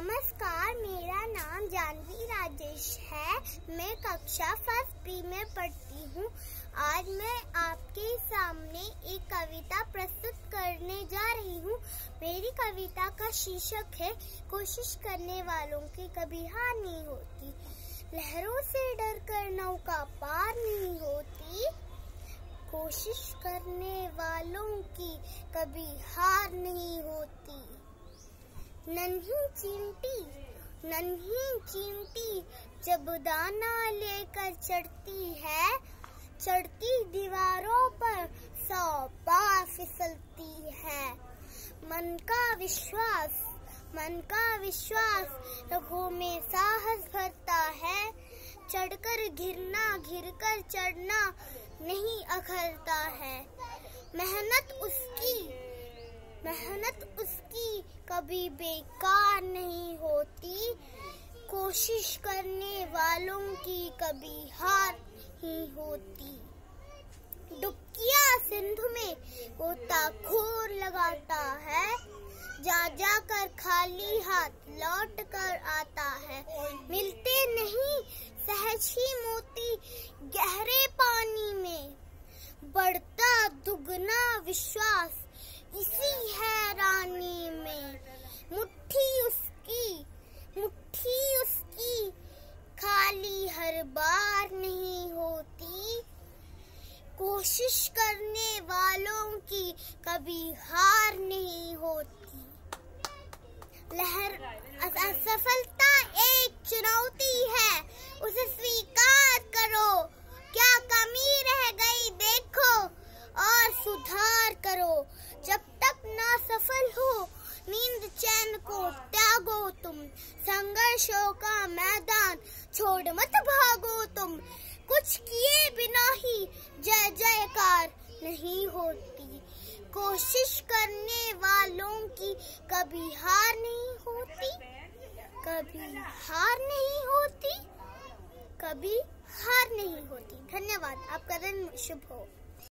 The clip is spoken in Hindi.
नमस्कार, मेरा नाम जानवी राजेश है। मैं कक्षा फर्स्ट बी में पढ़ती हूँ। आज मैं आपके सामने एक कविता प्रस्तुत करने जा रही हूँ। मेरी कविता का शीर्षक है कोशिश करने वालों की कभी हार नहीं होती। लहरों से डर कर नौका पार नहीं होती। कोशिश करने वालों की कभी हार नहीं होती। नन्ही चींटी जब दाना लेकर चढ़ती दीवारों पर 100 बार फिसलती है। मन का विश्वास रगों में साहस भरता है। चढ़कर घिरकर चढ़ना नहीं अखरता है। मेहनत उसकी कभी बेकार नहीं होती। कोशिश करने वालों की कभी हार नहीं होती। डुबकिया सिंधु में गोताखोर लगाता है। जा कर खाली हाथ लौट कर आता है। मिलते नहीं सहज ही मोती गहरे पानी में। बढ़ता दुगना विश्वास इसी हैरानी में। मुट्ठी उसकी खाली हर बार नहीं होती। कोशिश करने वालों की कभी हार नहीं होती। असफलता एक चुनौती है, उसे स्वीकार करो। क्या कमी रह गई देखो और सुधार करो। जब तक ना सफल हो नींद चैन को त्यागो तुम। संघर्षों का मैदान छोड़ मत भागो तुम। कुछ किए बिना ही जय जयकार नहीं होती। कोशिश करने वालों की कभी हार नहीं होती। कभी हार नहीं होती। धन्यवाद। आपका दिन शुभ हो।